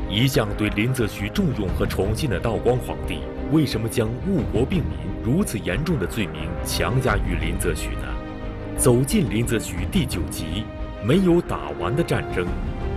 一向对林则徐重用和宠信的道光皇帝，为什么将误国病民如此严重的罪名强加于林则徐呢？走进林则徐第9集，没有打完的战争。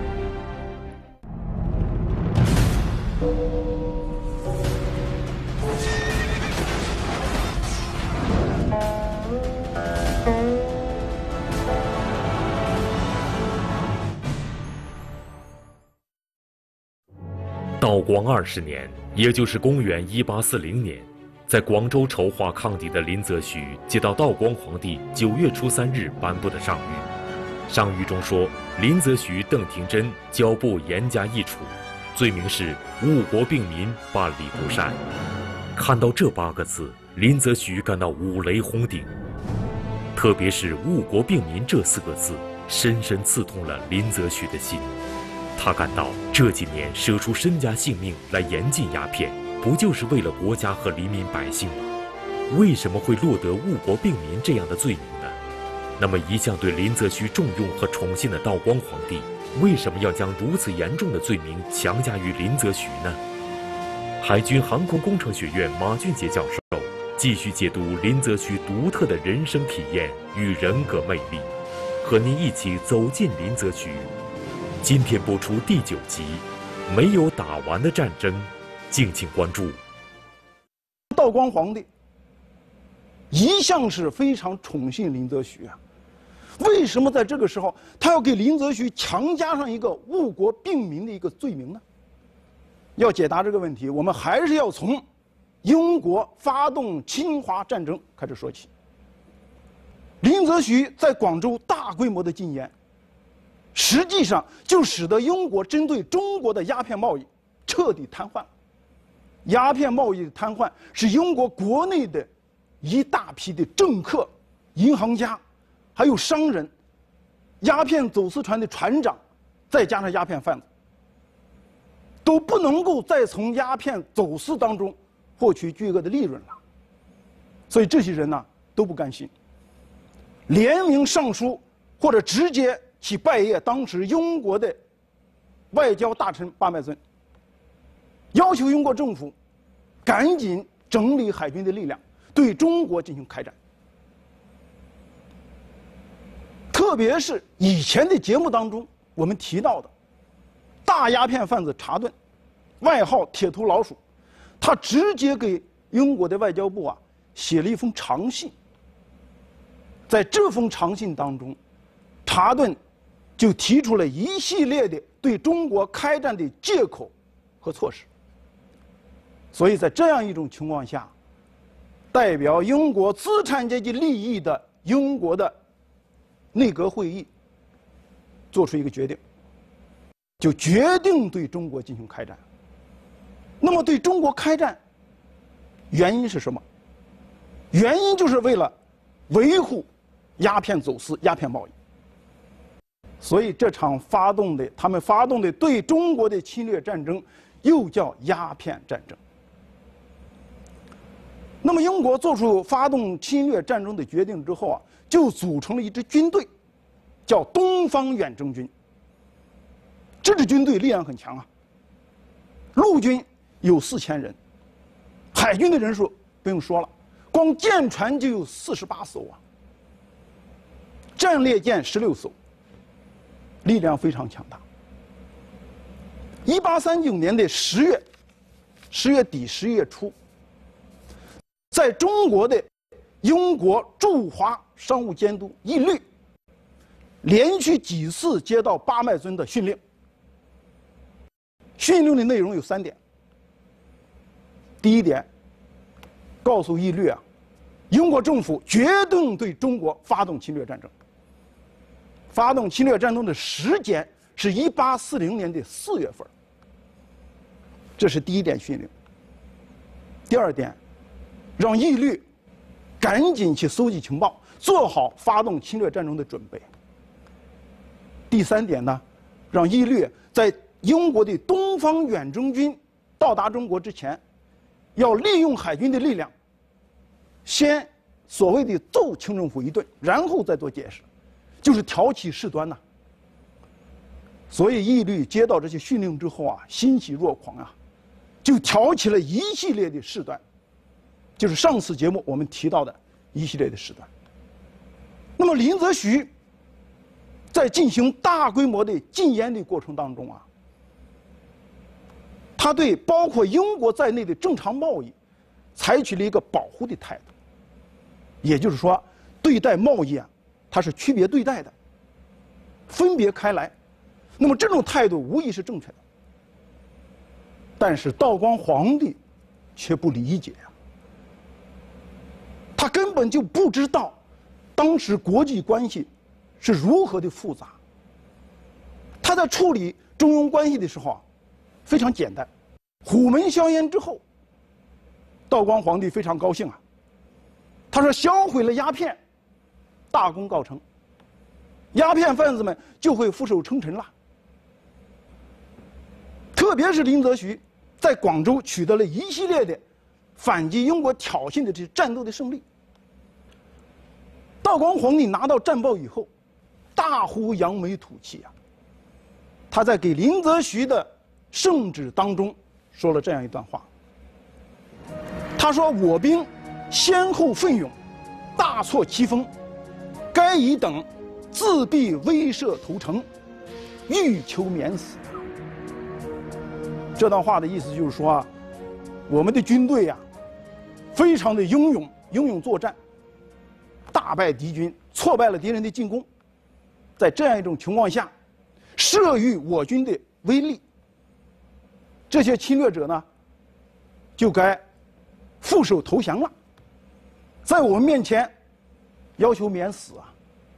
道光20年，也就是公元1840年，在广州筹划抗敌的林则徐接到道光皇帝9月初3日颁布的上谕。上谕中说，林则徐、邓廷珍交部严加议处，罪名是误国病民、办理不善。看到这8个字，林则徐感到五雷轰顶，特别是误国病民这4个字，深深刺痛了林则徐的心。他感到这几年舍出身家性命来严禁鸦片，不就是为了国家和黎民百姓吗？为什么会落得误国病民这样的罪名呢？那么一向对林则徐重用和宠信的道光皇帝，为什么要将如此严重的罪名强加于林则徐呢？海军航空工程学院马俊杰教授继续解读林则徐独特的人生体验与人格魅力，和您一起走进林则徐。今天播出第9集，没有打完的战争，敬请关注。 道光皇帝一向是非常宠信林则徐啊，为什么在这个时候他要给林则徐强加上一个误国病民的一个罪名呢？要解答这个问题，我们还是要从英国发动侵华战争开始说起。林则徐在广州大规模的禁烟，实际上就使得英国针对中国的鸦片贸易彻底瘫痪。鸦片贸易的瘫痪是英国国内的一大批的政客、银行家，还有商人、鸦片走私船的船长，再加上鸦片贩子，都不能够再从鸦片走私当中获取巨额的利润了。所以这些人呢都不甘心，联名上书或者直接去拜谒当时英国的外交大臣巴麦尊，要求英国政府赶紧整理海军的力量，对中国进行开战。特别是以前的节目当中我们提到的大鸦片贩子查顿，外号铁头老鼠，他直接给英国的外交部写了一封长信。在这封长信当中，查顿就提出了一系列的对中国开战的借口和措施。所以在这样一种情况下，代表英国资产阶级利益的英国的内阁会议做出一个决定，就决定对中国进行开战。那么对中国开战，原因是什么？原因就是为了维护鸦片走私、鸦片贸易。所以这场他们发动的对中国的侵略战争，又叫鸦片战争。那么英国做出发动侵略战争的决定之后就组成了一支军队，叫东方远征军。这支军队力量很强陆军有4000人，海军的人数不用说了，光舰船就有48艘战列舰16艘，力量非常强大。1839年的10月底10月初，在中国的英国驻华商务监督义律连续几次接到巴麦尊的训令，训令的内容有3点。第一点，告诉义律英国政府决定对中国发动侵略战争。发动侵略战争的时间是1840年的4月份，这是第一点训令。第二点，让义律赶紧去搜集情报，做好发动侵略战争的准备。第3点呢，让义律在英国的东方远征军到达中国之前，要利用海军的力量，先所谓的揍清政府一顿，然后再做解释，就是挑起事端所以义律接到这些训令之后啊，欣喜若狂啊，就挑起了一系列的事端，就是上次节目我们提到的一系列的事端。那么林则徐在进行大规模的禁烟的过程当中啊，他对包括英国在内的正常贸易采取了一个保护的态度，也就是说，对待贸易啊，它是区别对待的，分别开来。那么这种态度无疑是正确的，但是道光皇帝却不理解啊，他根本就不知道当时国际关系是如何的复杂。他在处理中庸关系的时候啊，非常简单。虎门销烟之后，道光皇帝非常高兴啊，他说销毁了鸦片，大功告成，鸦片贩子们就会俯首称臣了。特别是林则徐在广州取得了一系列的反击英国挑衅的这些战斗的胜利。道光皇帝拿到战报以后，大呼扬眉吐气啊！他在给林则徐的圣旨当中说了这样一段话。他说：“我兵先后奋勇，大挫其锋，该乙等自必威慑投诚，欲求免死。”这段话的意思就是说啊，我们的军队呀，非常的英勇作战，大败敌军，挫败了敌人的进攻。在这样一种情况下，慑于我军的威力，这些侵略者呢，就该俯首投降了，在我们面前要求免死啊。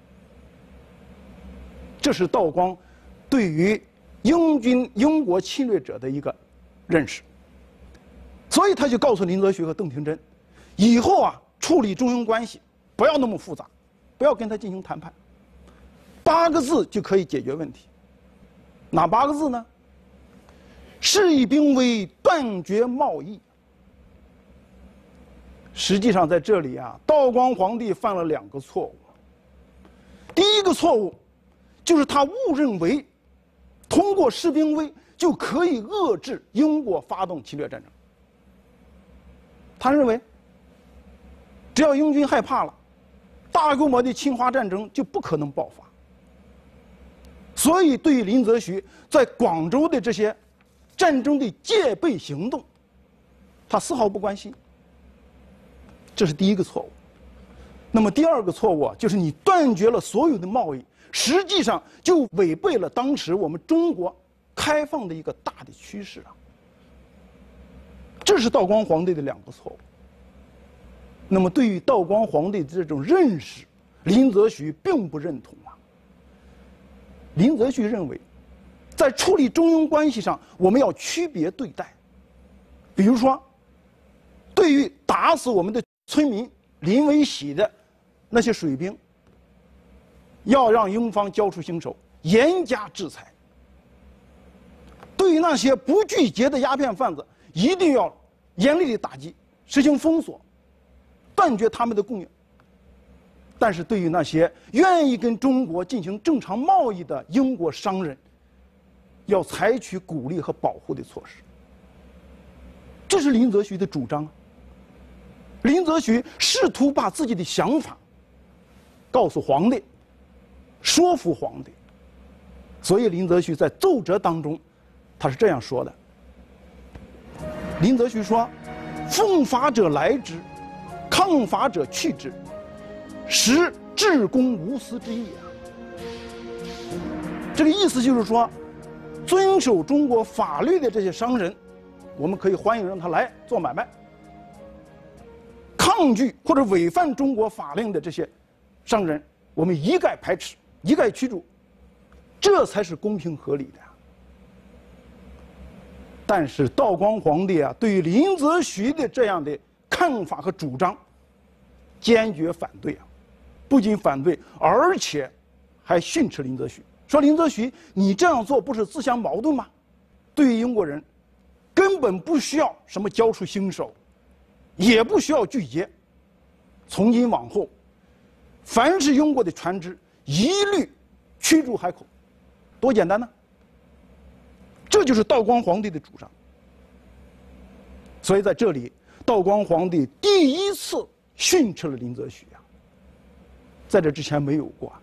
这是道光对于英国侵略者的一个认识，所以他就告诉林则徐和邓廷珍，以后啊处理中英关系不要那么复杂，不要跟他进行谈判，8个字就可以解决问题。哪8个字呢？示意兵威，断绝贸易。实际上在这里啊，道光皇帝犯了2个错误。第一个错误就是他误认为通过示兵威就可以遏制英国发动侵略战争。他认为，只要英军害怕了，大规模的侵华战争就不可能爆发。所以，对于林则徐在广州的这些战争的戒备行动，他丝毫不关心。这是第一个错误。那么第2个错误啊，就是你断绝了所有的贸易，实际上就违背了当时我们中国开放的一个大的趋势啊。这是道光皇帝的2个错误。那么对于道光皇帝的这种认识，林则徐并不认同啊。林则徐认为，在处理中英关系上，我们要区别对待。比如说，对于打死我们的村民林维喜的那些水兵，要让英方交出凶手，严加制裁。对于那些不拒绝的鸦片贩子，一定要严厉的打击，实行封锁，断绝他们的供应。但是对于那些愿意跟中国进行正常贸易的英国商人，要采取鼓励和保护的措施。这是林则徐的主张。林则徐试图把自己的想法告诉皇帝，说服皇帝。所以林则徐在奏折当中，他是这样说的。林则徐说：“奉法者来之，抗法者去之，实至公无私之意啊。”这个意思就是说，遵守中国法律的这些商人，我们可以欢迎让他来做买卖；抗拒或者违反中国法令的这些商人，我们一概排斥，一概驱逐，这才是公平合理的。但是道光皇帝啊，对于林则徐的这样的看法和主张，坚决反对啊！不仅反对，而且还训斥林则徐，说林则徐，你这样做不是自相矛盾吗？对于英国人，根本不需要什么交出凶手，也不需要拒绝。从今往后，凡是英国的船只，一律驱逐海口，多简单呢！ 这就是道光皇帝的主张。所以在这里，道光皇帝第一次训斥了林则徐啊，在这之前没有过。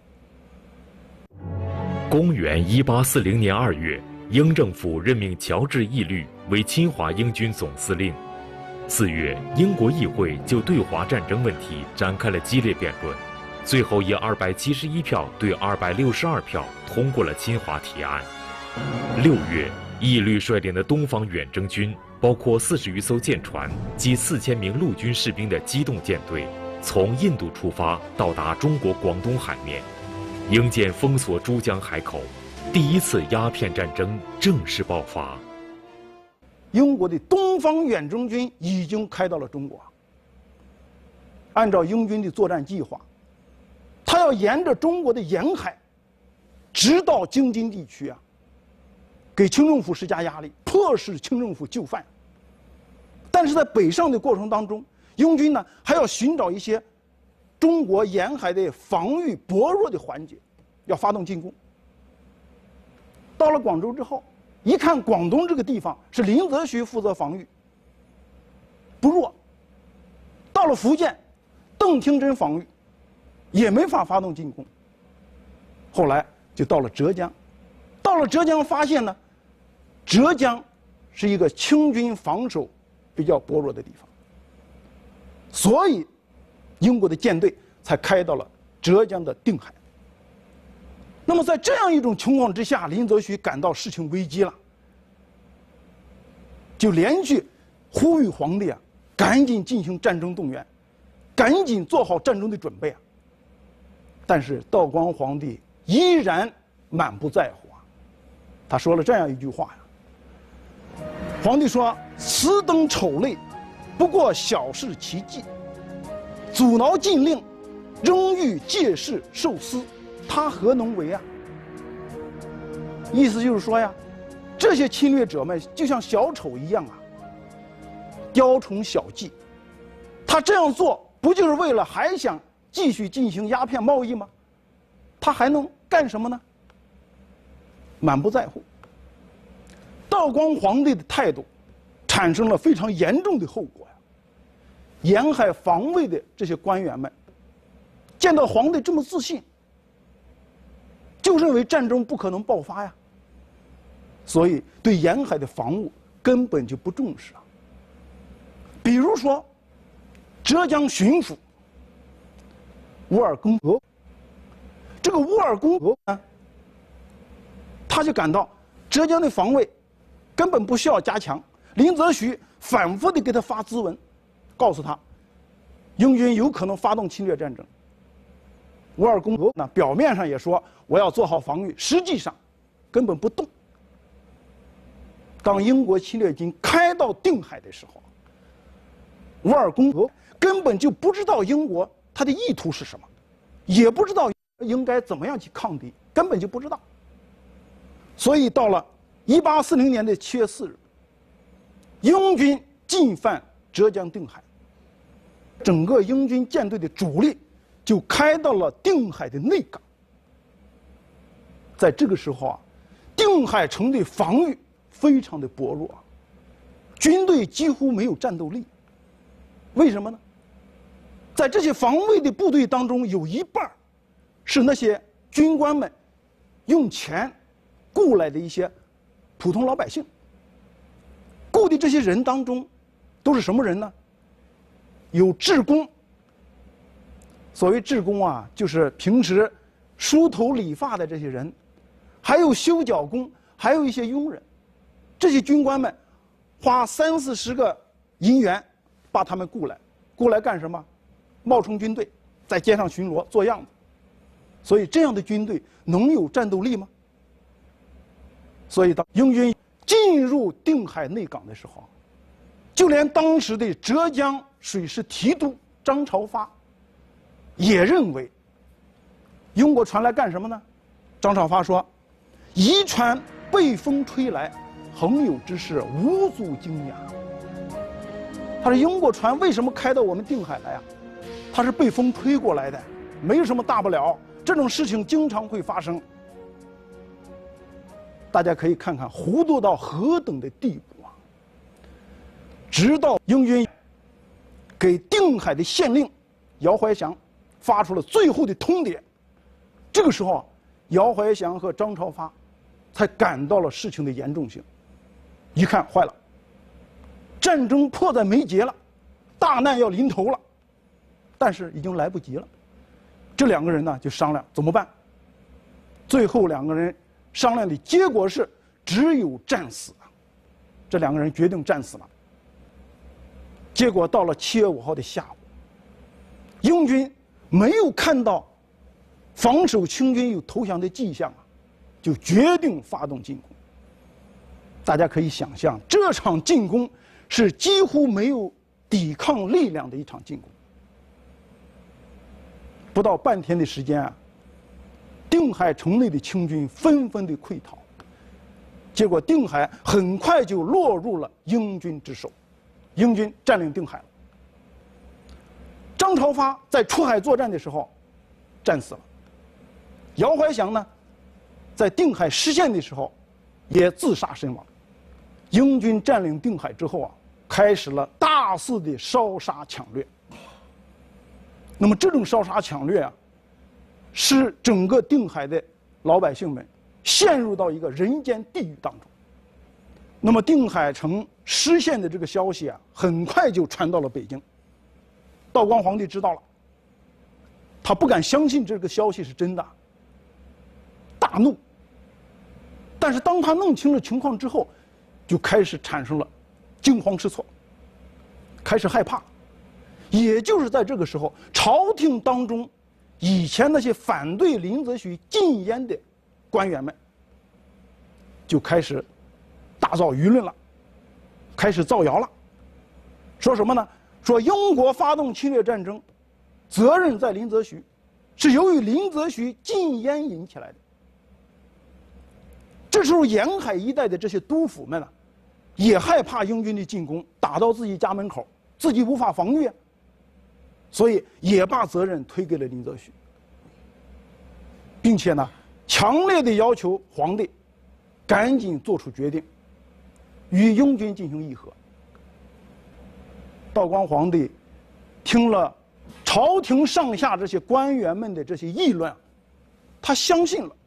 公元1840年2月，英政府任命乔治义律为侵华英军总司令。4月，英国议会就对华战争问题展开了激烈辩论，最后以271票对262票通过了侵华提案。6月，义律率领的东方远征军，包括40余艘舰船及4000名陆军士兵的机动舰队，从印度出发，到达中国广东海面，英舰封锁珠江海口，第一次鸦片战争正式爆发。 英国的东方远征军已经开到了中国。按照英军的作战计划，他要沿着中国的沿海，直到京津地区啊，给清政府施加压力，迫使清政府就范。但是在北上的过程当中，英军呢还要寻找一些中国沿海的防御薄弱的环节，要发动进攻。到了广州之后，一看广东这个地方是林则徐负责防御，不弱。到了福建，邓廷珍防御，也没法发动进攻。后来就到了浙江，到了浙江发现呢，浙江是一个清军防守比较薄弱的地方，所以英国的舰队才开到了浙江的定海。那么在这样一种情况之下，林则徐感到事情危机了，就连续呼吁皇帝啊，赶紧进行战争动员，赶紧做好战争的准备啊。但是道光皇帝依然满不在乎啊，他说了这样一句话呀：皇帝说，此等丑类，不过小事其忌，阻挠禁令，仍欲借势受私，他何能为啊？意思就是说呀，这些侵略者们就像小丑一样啊，雕虫小技。他这样做不就是为了还想继续进行鸦片贸易吗？他还能干什么呢？满不在乎。道光皇帝的态度产生了非常严重的后果呀。沿海防卫的这些官员们见到皇帝这么自信，就认为战争不可能爆发呀，所以对沿海的防务根本就不重视啊。比如说，浙江巡抚乌尔公额，这个乌尔公额呢，他就感到浙江的防卫根本不需要加强。林则徐反复地给他发咨文，告诉他，英军有可能发动侵略战争。乌尔公额呢，表面上也说我要做好防御，实际上根本不动。当英国侵略军开到定海的时候，乌尔公额根本就不知道英国他的意图是什么，也不知道应该怎么样去抗敌，根本就不知道。所以到了1840年的7月4日，英军进犯浙江定海，整个英军舰队的主力就开到了定海的内港。在这个时候啊，定海城的防御非常的薄弱，军队几乎没有战斗力。为什么呢？在这些防卫的部队当中，有一半是那些军官们用钱雇来的一些普通老百姓。雇的这些人当中都是什么人呢？有制工，所谓制工啊，就是平时梳头理发的这些人，还有修脚工，还有一些佣人。这些军官们花30-40个银元把他们雇来干什么？冒充军队，在街上巡逻做样子。所以这样的军队能有战斗力吗？所以当英军进入定海内港的时候，就连当时的浙江水师提督张朝发也认为英国船来干什么呢？张朝发说，夷船被风吹来，横有之势，无足惊讶。他说英国船为什么开到我们定海来啊？它是被风吹过来的，没有什么大不了，这种事情经常会发生。 大家可以看看糊涂到何等的地步啊！直到英军给定海的县令姚怀祥发出了最后的通牒，这个时候啊，姚怀祥和张超发才感到了事情的严重性。一看坏了，战争迫在眉睫了，大难要临头了，但是已经来不及了。这两个人呢就商量怎么办。最后两个人商量的结果是只有战死啊。这两个人决定战死了。结果到了7月5号的下午，英军没有看到防守清军有投降的迹象啊，就决定发动进攻。大家可以想象，这场进攻是几乎没有抵抗力量的一场进攻。不到半天的时间啊，定海城内的清军纷纷的溃逃，结果定海很快就落入了英军之手，英军占领定海了。张朝发在出海作战的时候战死了，姚怀祥呢，在定海失陷的时候也自杀身亡。英军占领定海之后啊，开始了大肆的烧杀抢掠。那么这种烧杀抢掠啊，使整个定海的老百姓们陷入到一个人间地狱当中。那么定海城失陷的这个消息啊，很快就传到了北京。道光皇帝知道了，他不敢相信这个消息是真的，大怒。但是当他弄清了情况之后，就开始产生了惊慌失措，开始害怕。也就是在这个时候，朝廷当中以前那些反对林则徐禁烟的官员们就开始大造舆论了，开始造谣了。说什么呢？说英国发动侵略战争，责任在林则徐，是由于林则徐禁烟引起来的。这时候沿海一带的这些督府们也害怕英军的进攻打到自己家门口，自己无法防御，所以也把责任推给了林则徐，并且呢，强烈的要求皇帝赶紧做出决定，与英军进行议和。道光皇帝听了朝廷上下这些官员们的这些议论，他相信了，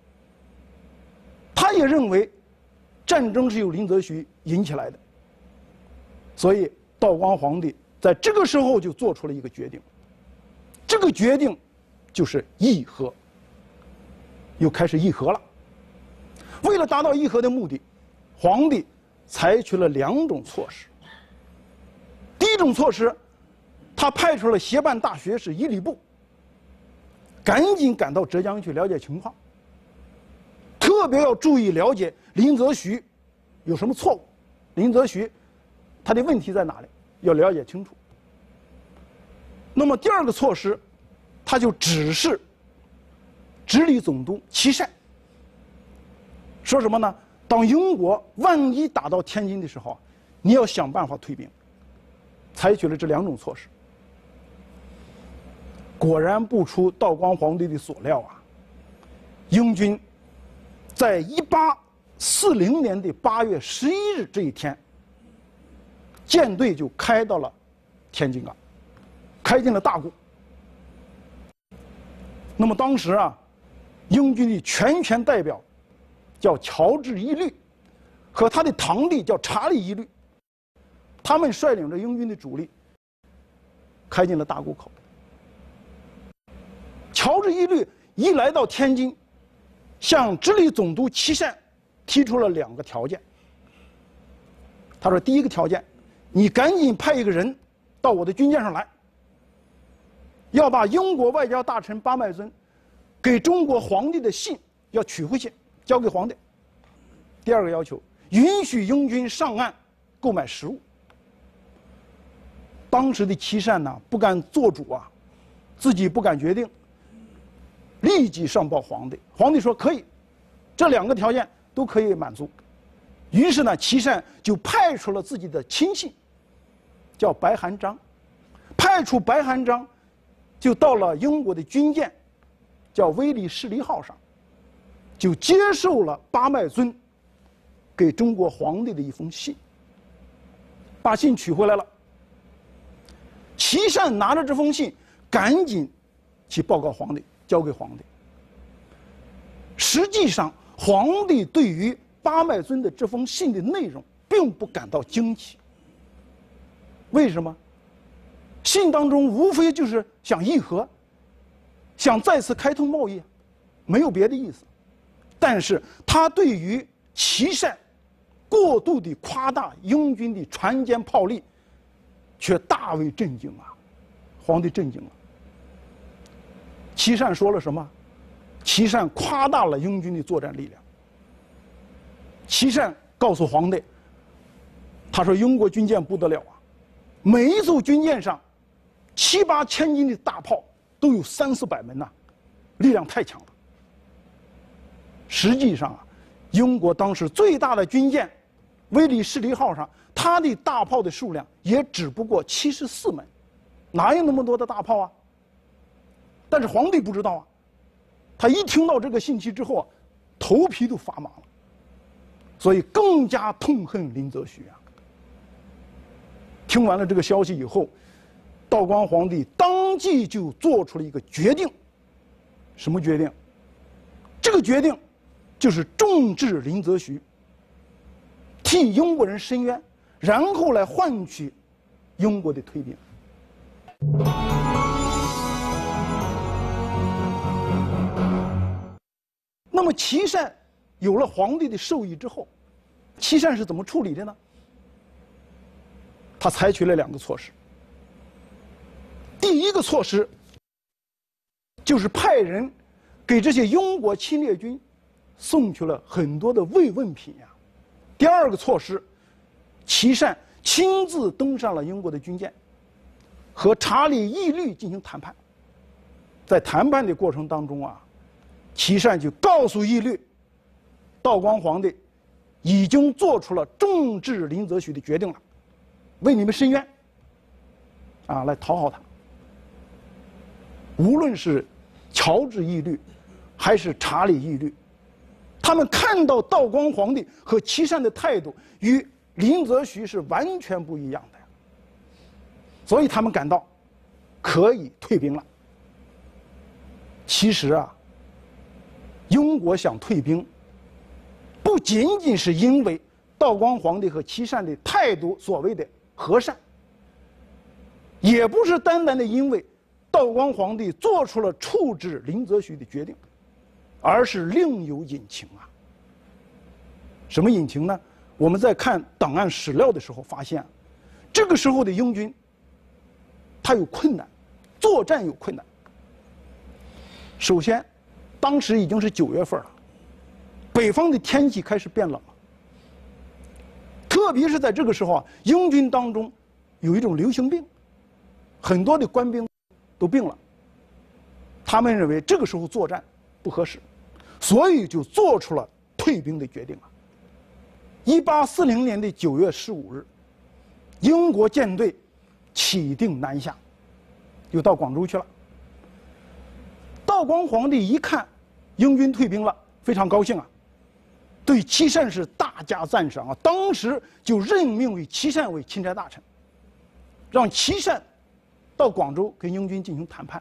他也认为战争是由林则徐引起来的，所以道光皇帝在这个时候就做出了一个决定，这个决定就是议和，又开始议和了。为了达到议和的目的，皇帝采取了2种措施。第一种措施，他派出了协办大学士伊礼布，赶紧赶到浙江去了解情况，特别要注意了解林则徐有什么错误，林则徐他的问题在哪里，要了解清楚。那么第2个措施，他就指示直隶总督琦善，说什么呢？当英国万一打到天津的时候，你要想办法退兵。采取了这2种措施。果然不出道光皇帝的所料啊，英军在1840年的8月11日这一天，舰队就开到了天津港，开进了大沽。那么当时啊，英军的全权代表叫乔治一律，和他的堂弟叫查理一律，他们率领着英军的主力开进了大沽口。乔治一律一来到天津，向直隶总督琦善提出了2个条件。他说，第一个条件，你赶紧派一个人到我的军舰上来，要把英国外交大臣巴麦尊给中国皇帝的信要取回去，交给皇帝。第2个要求，允许英军上岸购买食物。当时的琦善呢，不敢做主啊，自己不敢决定，立即上报皇帝。皇帝说可以，这2个条件都可以满足。于是呢，琦善就派出了自己的亲信，叫白含章，派出白含章，就到了英国的军舰，叫威利士利号上， 就接受了巴麦尊给中国皇帝的一封信，把信取回来了。琦善拿着这封信，赶紧去报告皇帝，交给皇帝。实际上，皇帝对于巴麦尊的这封信的内容并不感到惊奇。为什么？信当中无非就是想议和，想再次开通贸易，没有别的意思。但是他对于琦善过度地夸大英军的船坚炮利，却大为震惊啊！皇帝震惊了。琦善说了什么？琦善夸大了英军的作战力量。琦善告诉皇帝，他说英国军舰不得了啊，每一艘军舰上7、8千斤的大炮都有3、400门呐，力量太强了。实际上啊，英国当时最大的军舰威利士利号上，它的大炮的数量也只不过74门，哪有那么多的大炮啊？但是皇帝不知道啊，他一听到这个信息之后啊，头皮都发麻了，所以更加痛恨林则徐啊。听完了这个消息以后，道光皇帝当即就做出了一个决定。什么决定？这个决定就是重治林则徐，替英国人伸冤，然后来换取英国的退兵。那么琦善有了皇帝的授意之后，琦善是怎么处理的呢？他采取了2个措施。第一个措施就是派人给这些英国侵略军送去了很多的慰问品呀。第二个措施，琦善亲自登上了英国的军舰，和查理义律进行谈判。在谈判的过程当中啊，琦善就告诉义律，道光皇帝已经做出了重治林则徐的决定了，为你们伸冤，啊，来讨好他。无论是乔治义律，还是查理义律，他们看到道光皇帝和琦善的态度与林则徐是完全不一样的，所以他们感到可以退兵了。其实啊，英国想退兵，不仅仅是因为道光皇帝和琦善的态度所谓的和善，也不是单单的因为道光皇帝做出了处置林则徐的决定，而是另有隐情啊。什么隐情呢？我们在看档案史料的时候发现，这个时候的英军他有困难，作战有困难。首先，当时已经是9月份了，北方的天气开始变冷了。特别是在这个时候啊，英军当中有一种流行病，很多的官兵都病了。他们认为这个时候作战不合适，所以就做出了退兵的决定啊。1840年的9月15日，英国舰队起定南下，就到广州去了。道光皇帝一看英军退兵了，非常高兴啊，对琦善是大加赞赏啊。当时就任命琦善为钦差大臣，让琦善到广州跟英军进行谈判。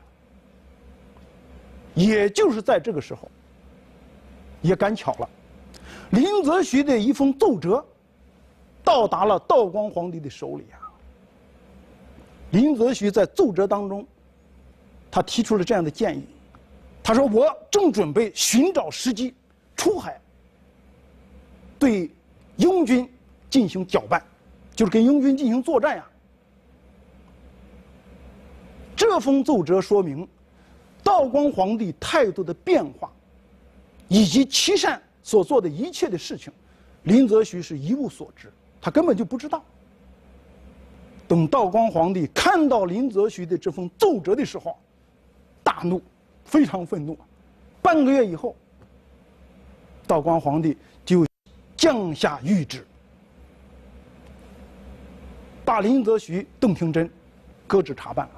也就是在这个时候，也赶巧了，林则徐的一封奏折到达了道光皇帝的手里啊。林则徐在奏折当中，他提出了这样的建议，他说：“我正准备寻找时机出海，对英军进行搅拌，就是跟英军进行作战呀。”这封奏折说明，道光皇帝态度的变化，以及琦善所做的一切的事情，林则徐是一无所知，他根本就不知道。等道光皇帝看到林则徐的这封奏折的时候，大怒，非常愤怒。半个月以后，道光皇帝就降下谕旨，把林则徐、邓廷珍搁置查办了，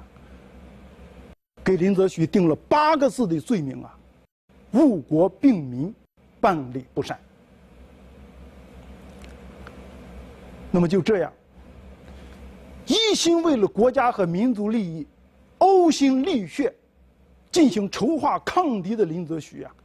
给林则徐定了8个字的罪名啊：误国病民， 办理不善。那么就这样，一心为了国家和民族利益，呕心沥血进行筹划抗敌的林则徐啊，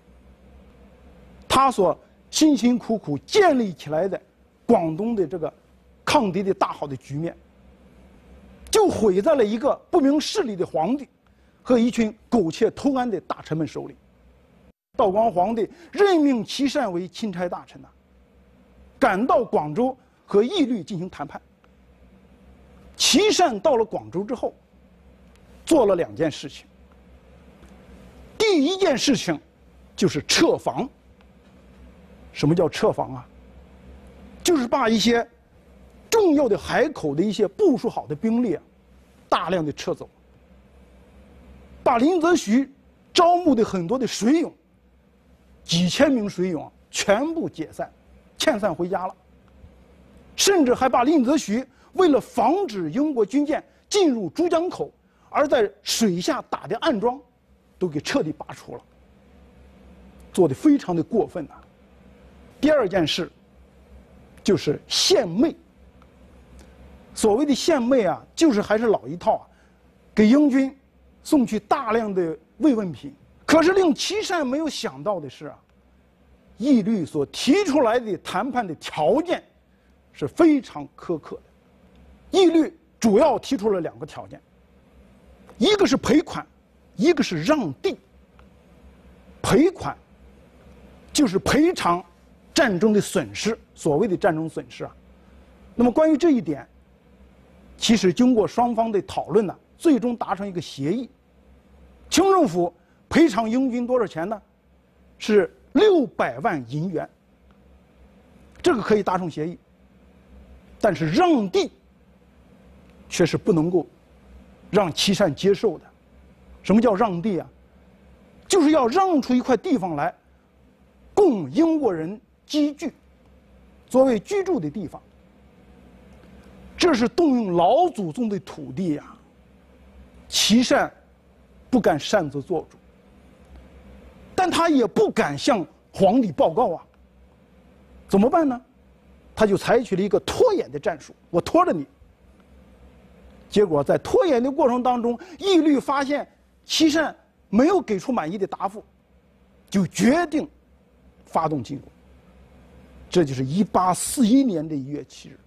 他所辛辛苦苦建立起来的广东的这个抗敌的大好的局面，就毁在了一个不明事理的皇帝和一群苟且偷安的大臣们手里。道光皇帝任命琦善为钦差大臣赶到广州和义律进行谈判。琦善到了广州之后，做了2件事情。第一件事情就是撤防。什么叫撤防啊？就是把一些重要的海口的一些部署好的兵力大量的撤走，把林则徐招募的很多的水勇，几千名水勇全部解散，遣散回家了。甚至还把林则徐为了防止英国军舰进入珠江口而在水下打的暗桩都给彻底拔除了，做得非常的过分呐。第2件事就是献媚。所谓的献媚啊，就是还是老一套给英军送去大量的慰问品。可是令琦善没有想到的是义律所提出来的谈判的条件是非常苛刻的。义律主要提出了2个条件，一个是赔款，一个是让地。赔款就是赔偿战争的损失，所谓的战争损失那么关于这一点，其实经过双方的讨论最终达成一个协议。清政府赔偿英军多少钱呢？是600万银元，这个可以达成协议。但是让地却是不能够让琦善接受的。什么叫让地啊？就是要让出一块地方来供英国人积聚，作为居住的地方。这是动用老祖宗的土地琦善不敢擅自做主，但他也不敢向皇帝报告怎么办呢？他就采取了一个拖延的战术，我拖着你。结果在拖延的过程当中，义律发现琦善没有给出满意的答复，就决定发动进攻。这就是1841年的1月7日，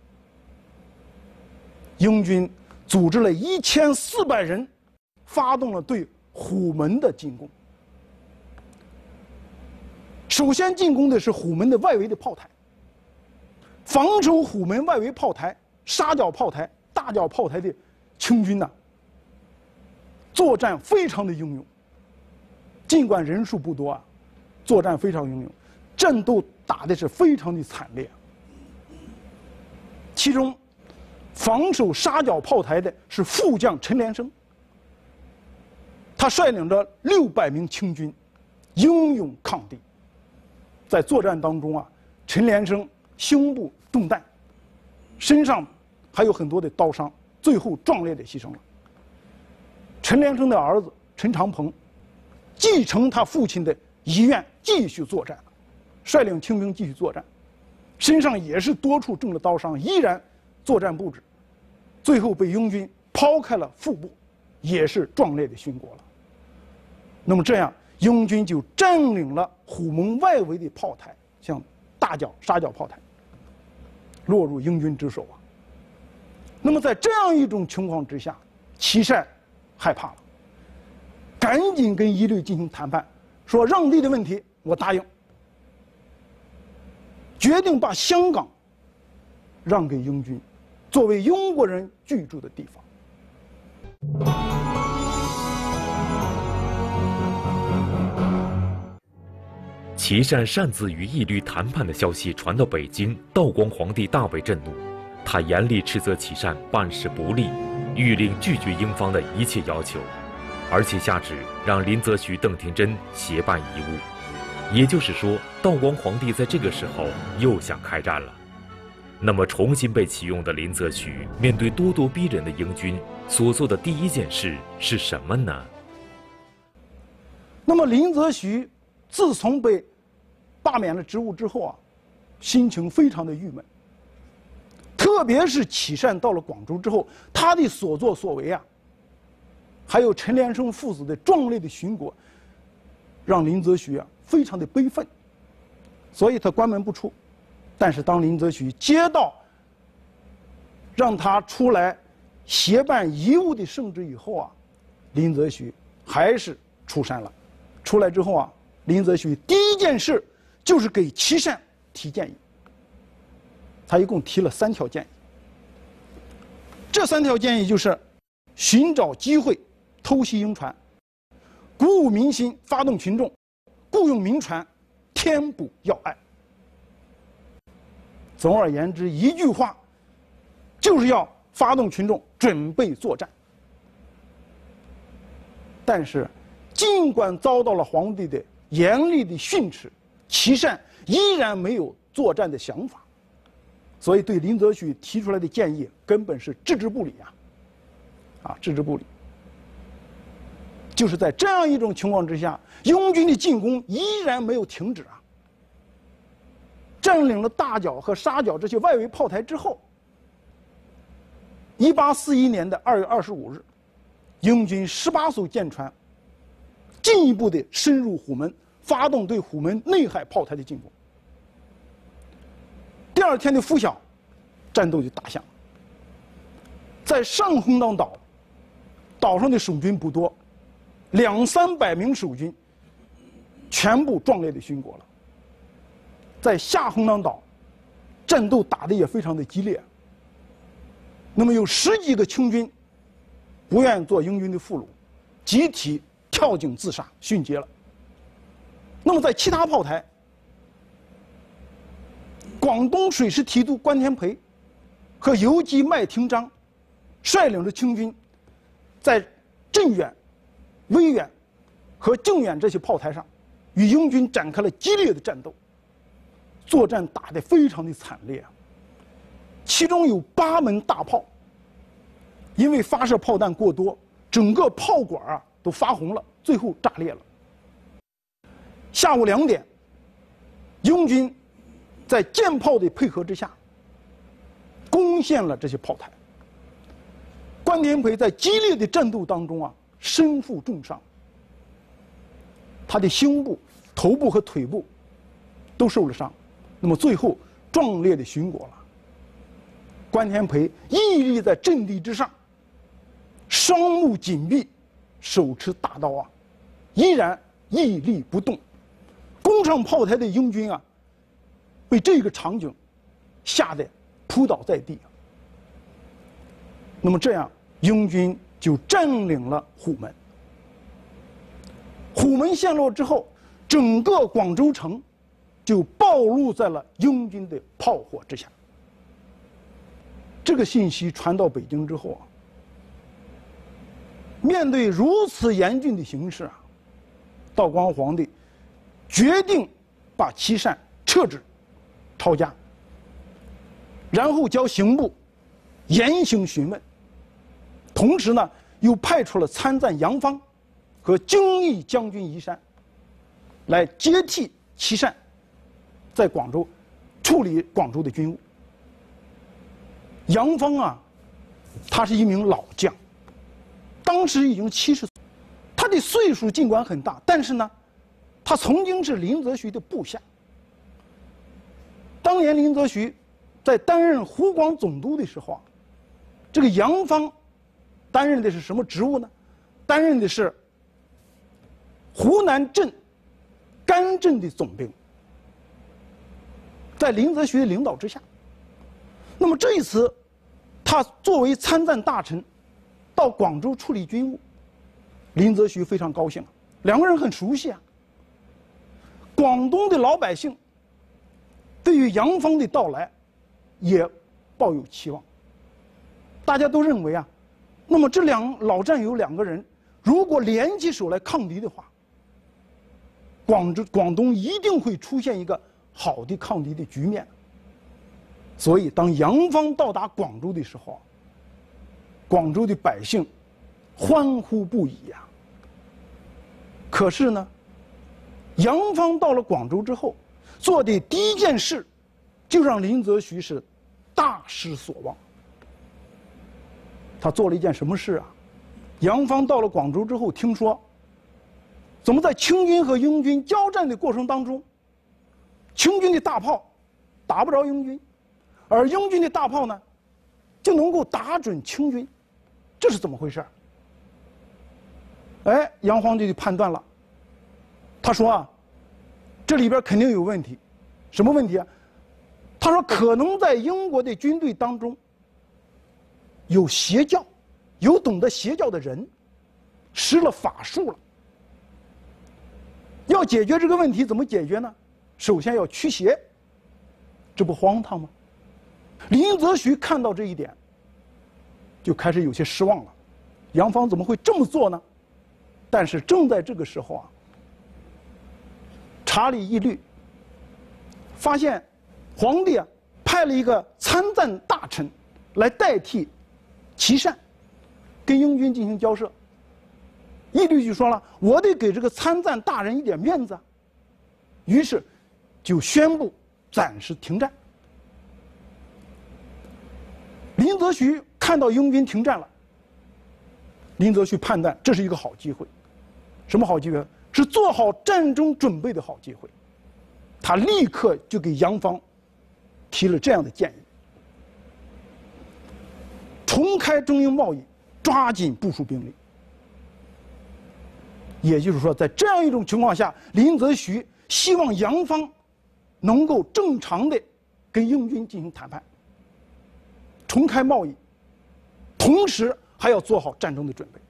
英军组织了1400人，发动了对虎门的进攻。首先进攻的是虎门的外围的炮台，防守虎门外围炮台、沙角炮台、大角炮台的清军作战非常的英勇。尽管人数不多作战非常英勇，战斗打的是非常的惨烈。其中防守沙角炮台的是副将陈连生，他率领着600名清军英勇抗敌。在作战当中陈连生胸部中弹，身上还有很多的刀伤，最后壮烈的牺牲了。陈连生的儿子陈长鹏继承他父亲的遗愿，继续作战，率领清兵继续作战，身上也是多处中了刀伤，依然作战不止，最后被英军抛开了腹部，也是壮烈的殉国了。那么这样，英军就占领了虎门外围的炮台，像大角、沙角炮台，落入英军之手那么在这样一种情况之下，琦善害怕了，赶紧跟义律进行谈判，说让地的问题我答应，决定把香港让给英军，作为英国人居住的地方。 琦善擅自与义律谈判的消息传到北京，道光皇帝大为震怒，他严厉斥责琦善办事不力，谕令拒绝英方的一切要求，而且下旨让林则徐、邓廷珍协办遗物。也就是说，道光皇帝在这个时候又想开战了。那么，重新被启用的林则徐面对咄咄逼人的英军所做的第一件事是什么呢？ 那么林则徐自从被罢免了职务之后啊，心情非常的郁闷。特别是琦善到了广州之后，他的所作所为啊，还有陈连生父子的壮烈的殉国，让林则徐啊非常的悲愤，所以他关门不出。但是当林则徐接到让他出来协办遗物的圣旨以后啊，林则徐还是出山了。出来之后啊，林则徐第一件事就是给琦善提建议。他一共提了3条建议。这3条建议就是寻找机会偷袭英船，鼓舞民心发动群众，雇用民船填补要隘。总而言之，一句话，就是要发动群众准备作战。但是，尽管遭到了皇帝的严厉的训斥，琦善依然没有作战的想法，所以对林则徐提出来的建议根本是置之不理置之不理。就是在这样一种情况之下，英军的进攻依然没有停止啊。占领了大角和沙角这些外围炮台之后，1841年的2月25日，英军18艘舰船进一步的深入虎门，发动对虎门内海炮台的进攻。第2天的拂晓，战斗就打响了。在上红当岛，岛上的守军不多，200-300名守军全部壮烈的殉国了。在下红当岛，战斗打得也非常的激烈。那么有10几个清军不愿做英军的俘虏，集体跳井自杀殉节了。那么在其他炮台，广东水师提督关天培和游击麦廷章率领着清军，在镇远、威远和靖远这些炮台上，与英军展开了激烈的战斗。作战打得非常的惨烈啊！其中有8门大炮，因为发射炮弹过多，整个炮管啊都发红了，最后炸裂了。下午2点，英军在舰炮的配合之下，攻陷了这些炮台。关天培在激烈的战斗当中啊，身负重伤，他的胸部、头部和腿部都受了伤。那么最后壮烈的殉国了。关天培屹立在阵地之上，双目紧闭，手持大刀啊，依然屹立不动。攻上炮台的英军啊，被这个场景吓得扑倒在地。那么这样，英军就占领了虎门。虎门陷落之后，整个广州城就暴露在了英军的炮火之下。这个信息传到北京之后啊，面对如此严峻的形势啊，道光皇帝决定把琦善撤职抄家，然后交刑部严刑询问，同时呢又派出了参赞杨芳和京义将军宜山来接替琦善在广州处理广州的军务。杨芳啊，他是一名老将，当时已经70岁，他的岁数尽管很大，但是呢，他曾经是林则徐的部下。当年林则徐在担任湖广总督的时候啊，这个杨芳担任的是什么职务呢？担任的是湖南镇甘镇的总兵。在林则徐的领导之下，那么这一次，他作为参赞大臣，到广州处理军务，林则徐非常高兴，两个人很熟悉啊。广东的老百姓对于杨芳的到来，也抱有期望。大家都认为啊，那么这老战友2个人，如果联起手来抗敌的话，广东一定会出现一个好的抗敌的局面。所以当杨芳到达广州的时候，广州的百姓欢呼不已呀。可是呢，杨芳到了广州之后， 做的第一件事，就让林则徐是大失所望。他做了一件什么事啊？杨芳到了广州之后，听说怎么在清军和英军交战的过程当中，清军的大炮打不着英军，而英军的大炮呢，就能够打准清军，这是怎么回事？哎，杨芳就判断了，他说啊，这里边肯定有问题，什么问题啊？他说可能在英国的军队当中有邪教，有懂得邪教的人，施了法术了。要解决这个问题，怎么解决呢？首先要驱邪，这不荒唐吗？林则徐看到这一点，就开始有些失望了。杨芳怎么会这么做呢？但是正在这个时候啊，查理一律发现皇帝啊派了一个参赞大臣来代替琦善跟英军进行交涉。义律就说了，我得给这个参赞大人一点面子啊，于是就宣布暂时停战。林则徐看到英军停战了，林则徐判断这是一个好机会。什么好机会？是做好战争准备的好机会。他立刻就给杨芳提了这样的建议：重开中英贸易，抓紧部署兵力。也就是说，在这样一种情况下，林则徐希望杨芳能够正常的跟英军进行谈判，重开贸易，同时还要做好战争的准备。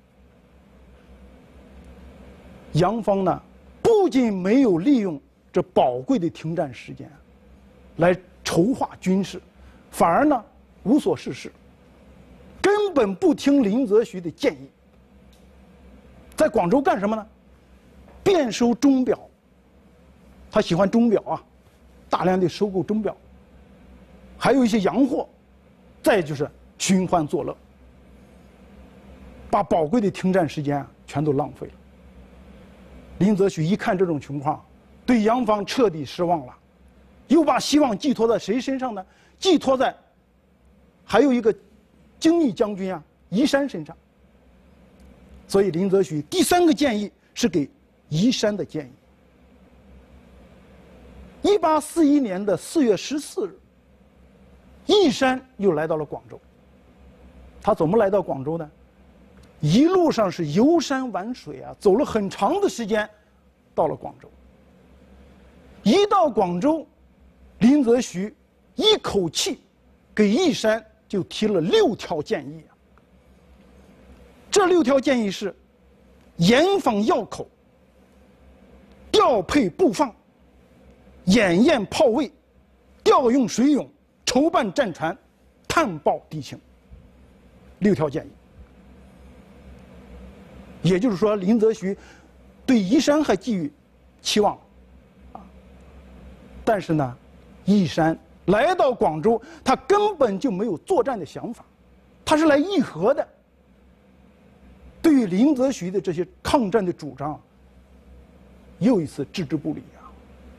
杨芳呢，不仅没有利用这宝贵的停战时间来筹划军事，反而呢无所事事，根本不听林则徐的建议。在广州干什么呢？遍收钟表。他喜欢钟表啊，大量的收购钟表，还有一些洋货，再就是寻欢作乐，把宝贵的停战时间全都浪费了。林则徐一看这种情况，对杨芳彻底失望了，又把希望寄托在谁身上呢？寄托在还有一个精益将军啊，宜山身上。所以林则徐第三个建议是给宜山的建议。1841年的4月14日，宜山又来到了广州。他怎么来到广州呢？一路上是游山玩水啊，走了很长的时间，到了广州。一到广州，林则徐一口气给宜山就提了6条建议啊。这6条建议是：严防要口，调配布放，演练炮位，调用水勇，筹办战船，探报敌情。6条建议。也就是说，林则徐对宜山还寄予期望啊，但是呢，宜山来到广州，他根本就没有作战的想法，他是来议和的。对于林则徐的这些抗战的主张，又一次置之不理啊。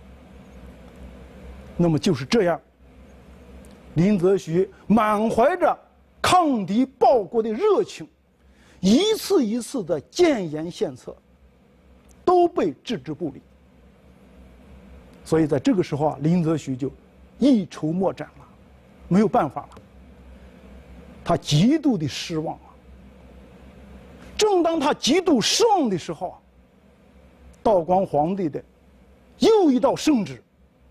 那么就是这样，林则徐满怀着抗敌报国的热情，一次一次的建言献策，都被置之不理。所以在这个时候啊，林则徐就一筹莫展了，没有办法了，他极度的失望啊。正当他极度失望的时候啊，道光皇帝的又一道圣旨，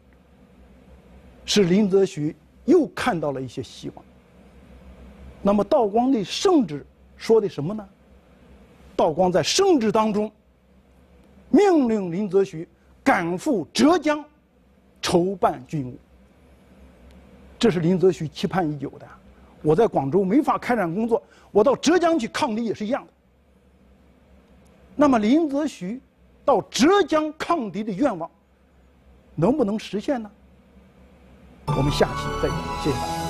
使林则徐又看到了一些希望。那么道光的圣旨说的什么呢？道光在圣旨当中命令林则徐赶赴浙江筹办军务。这是林则徐期盼已久的。我在广州没法开展工作，我到浙江去抗敌也是一样的。那么林则徐到浙江抗敌的愿望能不能实现呢？我们下期再见，谢谢大家。